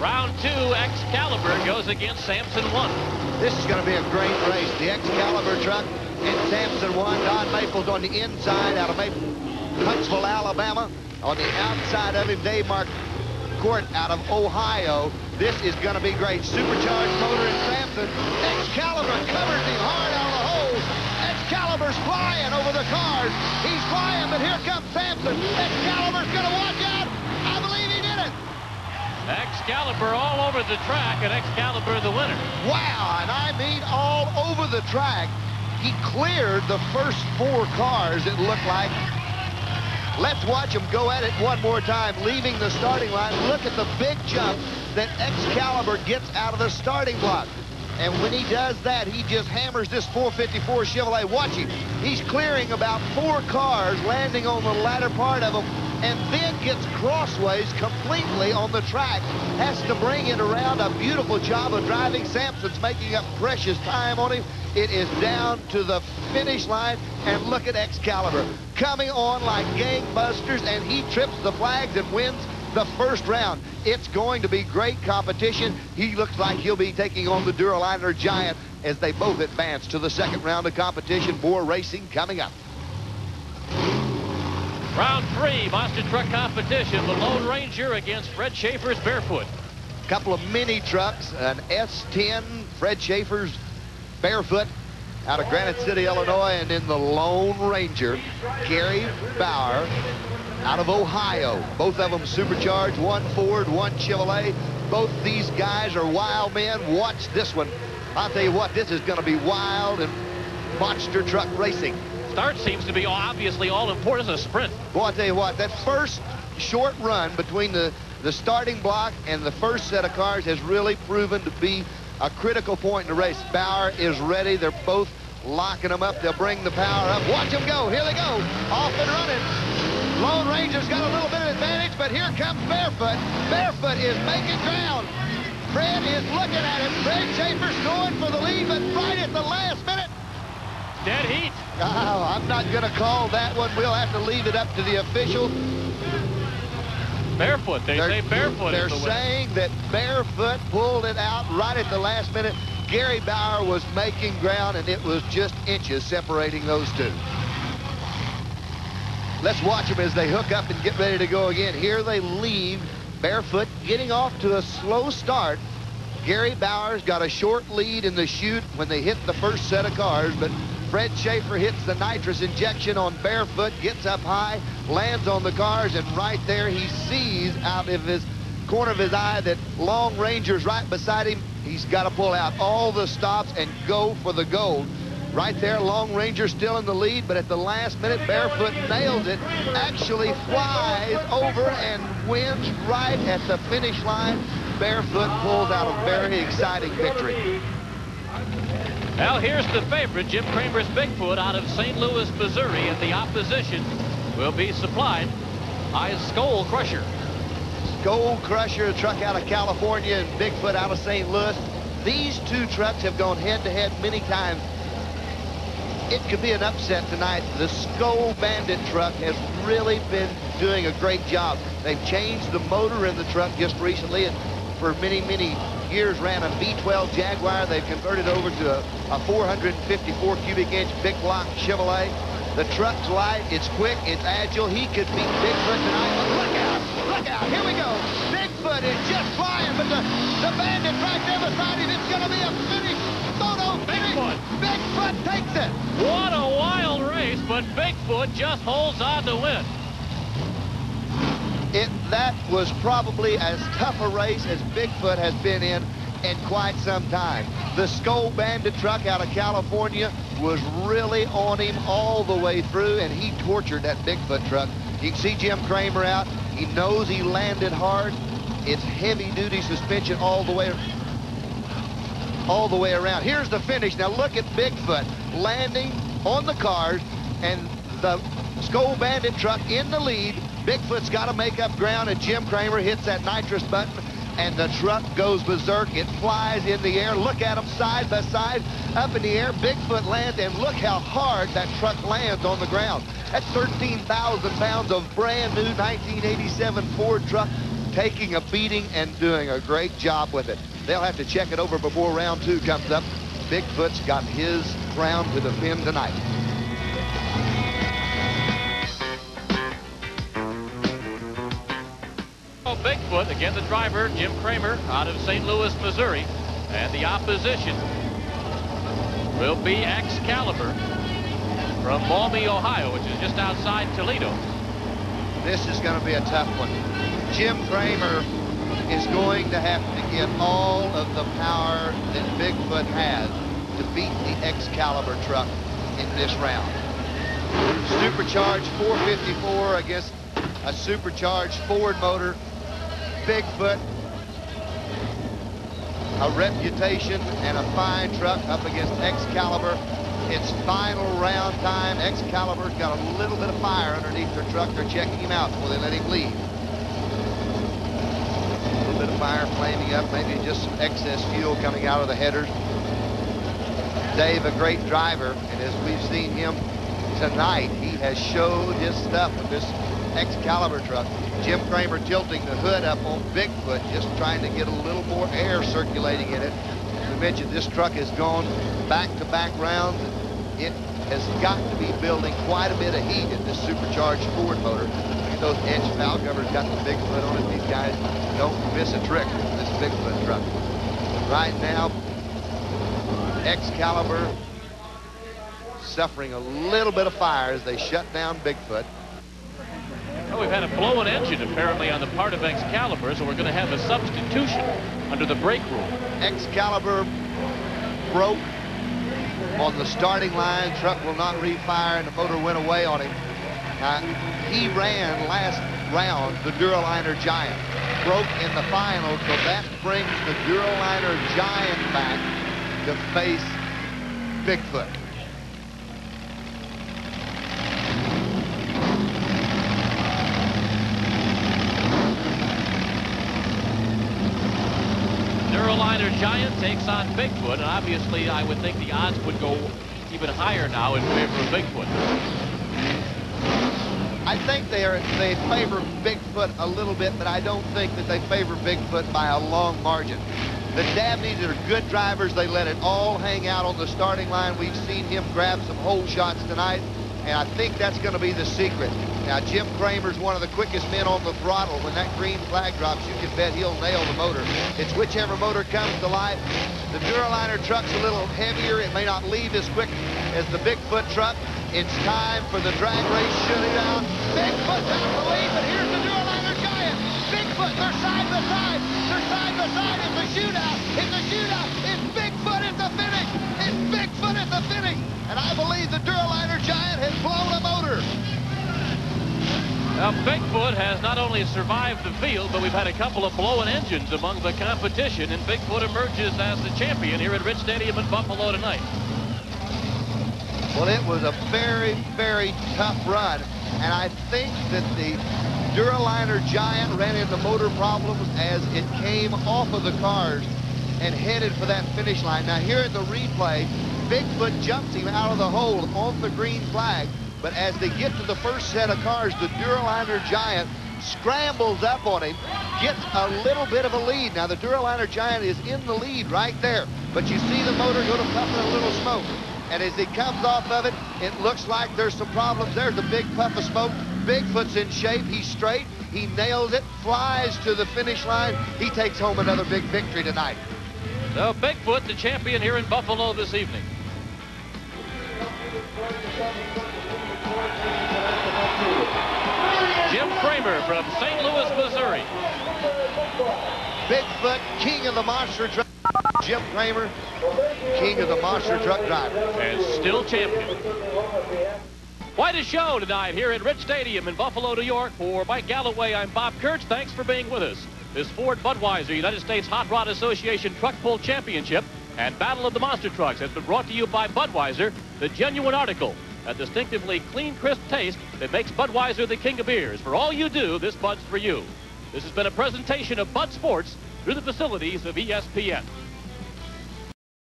Round 2, Excalibur goes against Samson 1. This is going to be a great race. The Excalibur truck and Samson 1. Don Maples on the inside out of Huntsville, Alabama. On the outside of him, Dave Kurtz out of Ohio. This is going to be great. Supercharged motor in Samson. Excalibur covers him hard out of the hole. Excalibur's flying over the cars. He's flying, but here comes Samson. Excalibur's going to watch out. I believe he did it. Excalibur all over the track, and Excalibur the winner. Wow, and I mean all over the track. He cleared the first 4 cars, it looked like. Let's watch him go at it one more time, leaving the starting line. Look at the big jump that Excalibur gets out of the starting block. And when he does that, he just hammers this 454 Chevrolet. Watch him. He's clearing about 4 cars, landing on the latter part of them, and then gets crossways completely on the track. Has to bring it around. A beautiful job of driving. Samson's making up precious time on him. It is down to the finish line, and look at Excalibur coming on like gangbusters, and he trips the flags and wins the first round. It's going to be great competition. He looks like he'll be taking on the Duraliner Giant as they both advance to the second round of competition. More racing coming up. Round 3, monster truck competition. The Lone Ranger against Fred Schaefer's Barefoot. Couple of mini trucks, an S10, Fred Schaefer's Barefoot out of Granite City, Illinois, and then the Lone Ranger, Gary Bauer, out of Ohio. Both of them supercharged, one Ford, one Chevrolet. Both these guys are wild men. Watch this one. I'll tell you what, this is going to be wild and monster truck racing. Start seems to be obviously all important as a sprint. Boy, I'll tell you what, that first short run between the starting block and the first set of cars has really proven to be a critical point in the race. Bauer is ready. They're both locking them up. They'll bring the power up. Watch them go. Here they go. Off and running. Lone Ranger's got a little bit of advantage, but here comes Barefoot. Barefoot is making ground. Fred is looking at him. Fred Schaefer's going for the lead, but right at the last minute. Dead heat. Oh, I'm not going to call that one. We'll have to leave it up to the official. Barefoot. They say Barefoot. They're is the saying that Barefoot pulled it out right at the last minute. Gary Bauer was making ground, and it was just inches separating those two. Let's watch them as they hook up and get ready to go again. Here they leave. Barefoot getting off to a slow start. Gary Bauer's got a short lead in the chute when they hit the first set of cars, but Fred Schaefer hits the nitrous injection on Barefoot, gets up high, lands on the cars, and right there he sees out of his corner of his eye that Lone Ranger's right beside him. He's got to pull out all the stops and go for the gold. Right there, Lone Ranger still in the lead, but at the last minute, Barefoot nails it, actually flies over and wins right at the finish line. Barefoot pulls out a very exciting victory. Now here's the favorite, Jim Kramer's Bigfoot out of St. Louis, Missouri, and the opposition will be supplied by Skull Crusher. Skull Crusher, a truck out of California, and Bigfoot out of St. Louis. These two trucks have gone head-to-head many times. It could be an upset tonight. The Skull Bandit truck has really been doing a great job. They've changed the motor in the truck just recently, and for many, many years ran a V12 Jaguar. They've converted over to a 454 cubic inch big block Chevrolet. The truck's light, it's quick, it's agile. He could beat Bigfoot tonight, but look out, here we go. Bigfoot is just flying, but the Bandit right there beside him, it's gonna be a finish. Photo finish. Bigfoot takes it. What a wild race, but Bigfoot just holds on to win. That was probably as tough a race as Bigfoot has been in quite some time. The Skull Bandit truck out of California was really on him all the way through, and he tortured that Bigfoot truck. You can see Jim Kramer out. He knows he landed hard. It's heavy-duty suspension all the way around. Here's the finish. Now look at Bigfoot landing on the cars, and the Skull Bandit truck in the lead. Bigfoot's got to make up ground, and Jim Kramer hits that nitrous button, and the truck goes berserk. It flies in the air. Look at them side by side, up in the air. Bigfoot lands, and look how hard that truck lands on the ground. That's 13,000 pounds of brand new 1987 Ford truck taking a beating and doing a great job with it. They'll have to check it over before round 2 comes up. Bigfoot's got his crown to defend tonight. Oh, Bigfoot, again the driver, Jim Kramer, out of St. Louis, Missouri. And the opposition will be Excalibur from Maumee, Ohio, which is just outside Toledo. This is going to be a tough one. Jim Kramer is going to have to get all of the power that Bigfoot has to beat the Excalibur truck in this round. Supercharged 454 against a supercharged Ford motor. Bigfoot, a reputation and a fine truck up against Excalibur. It's final round time. Excalibur's got a little bit of fire underneath their truck. They're checking him out before they let him leave. A little bit of fire flaming up, maybe just some excess fuel coming out of the headers. Dave, a great driver, and as we've seen him tonight, he has showed his stuff with this Excalibur truck. Jim Kramer tilting the hood up on Bigfoot, just trying to get a little more air circulating in it. As we mentioned, this truck has gone back-to-back rounds. It has got to be building quite a bit of heat in this supercharged Ford motor. Those edge valve covers got the Bigfoot on it. These guys don't miss a trick with this Bigfoot truck. Right now, Excalibur suffering a little bit of fire as they shut down Bigfoot. Well, we've had a blown engine apparently on the part of Excalibur, so we're going to have a substitution under the brake rule. Excalibur broke on the starting line. Truck will not refire, and the motor went away on him. He ran last round the Duraliner Giant. Broke in the final, so that brings the Duraliner Giant back to face Bigfoot. Duraliner Giant takes on Bigfoot, and obviously I would think the odds would go even higher now in favor of Bigfoot. I think they favor Bigfoot a little bit, but I don't think that they favor Bigfoot by a long margin. The Dabneys are good drivers. They let it all hang out on the starting line. We've seen him grab some hole shots tonight, and I think that's going to be the secret. Now, Jim Kramer's one of the quickest men on the throttle. When that green flag drops, you can bet he'll nail the motor. It's whichever motor comes to life. The Duraliner truck's a little heavier. It may not leave as quick as the Bigfoot truck. It's time for the drag race shootout. Bigfoot's out the lead, but here's the Duraliner Giant. Bigfoot, they're side by side. They're side by side. It's a shootout. It's a shootout. It's Bigfoot at the finish. It's Bigfoot at the finish. And I believe the Duraliner Giant has blown a motor. Now, Bigfoot has not only survived the field, but we've had a couple of blown engines among the competition, and Bigfoot emerges as the champion here at Rich Stadium in Buffalo tonight. Well, it was a very, very tough run, and I think that the Duraliner Giant ran into motor problems as it came off of the cars and headed for that finish line. Now, here at the replay, Bigfoot jumps him out of the hole on the green flag. But as they get to the first set of cars, the Duraliner Giant scrambles up on him, gets a little bit of a lead. Now, the Duraliner Giant is in the lead right there, but you see the motor go to puffing a little smoke. And as he comes off of it, it looks like there's some problems. There's a big puff of smoke. Bigfoot's in shape. He's straight. He nails it, flies to the finish line. He takes home another big victory tonight. So, Bigfoot, the champion here in Buffalo this evening. Jim Kramer from St. Louis, Missouri. Bigfoot, king of the monster truck. Jim Kramer, king of the monster truck driver. And still champion. Quite a show tonight here at Rich Stadium in Buffalo, New York. For Mike Gallaway, I'm Bob Kurtz. Thanks for being with us. This Ford Budweiser United States Hot Rod Association Truck Pull Championship and Battle of the Monster Trucks has been brought to you by Budweiser, the genuine article. A distinctively clean, crisp taste that makes Budweiser the king of beers. For all you do, this Bud's for you. This has been a presentation of Bud Sports through the facilities of ESPN.